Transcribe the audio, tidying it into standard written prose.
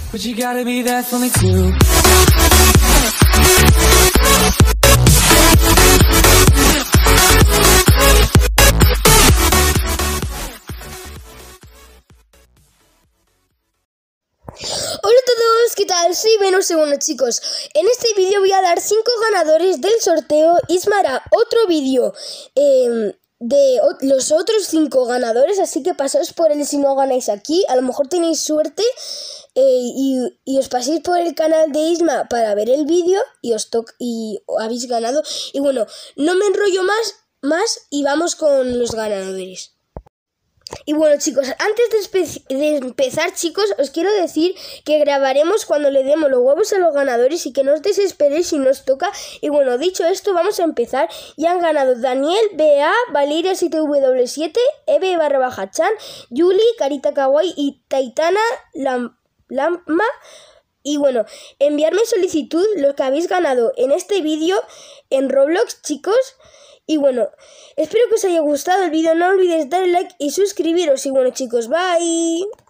But you gotta be there for me too. Hola a todos, ¿qué tal? Soy Venus. Bueno, chicos, en este vídeo voy a dar 5 ganadores del sorteo. Isma hará otro vídeo de los otros 5 ganadores, así que pasaos por él si no ganáis aquí. A lo mejor tenéis suerte y os paséis por el canal de Isma para ver el vídeo y habéis ganado. Y bueno, no me enrollo más y vamos con los ganadores. Y bueno, chicos, antes de empezar, chicos, os quiero decir que grabaremos cuando le demos los huevos a los ganadores y que no os desesperéis si nos toca. Y bueno, dicho esto, vamos a empezar. Y han ganado Daniel, BA, Valeria 7W7, Eve_Chan, Yuli, Carita Kawaii y Taitana Lama. Y bueno, enviarme solicitud lo que habéis ganado en este vídeo en Roblox, chicos. Y bueno, espero que os haya gustado el vídeo, no olvidéis darle like y suscribiros. Y bueno, chicos, bye.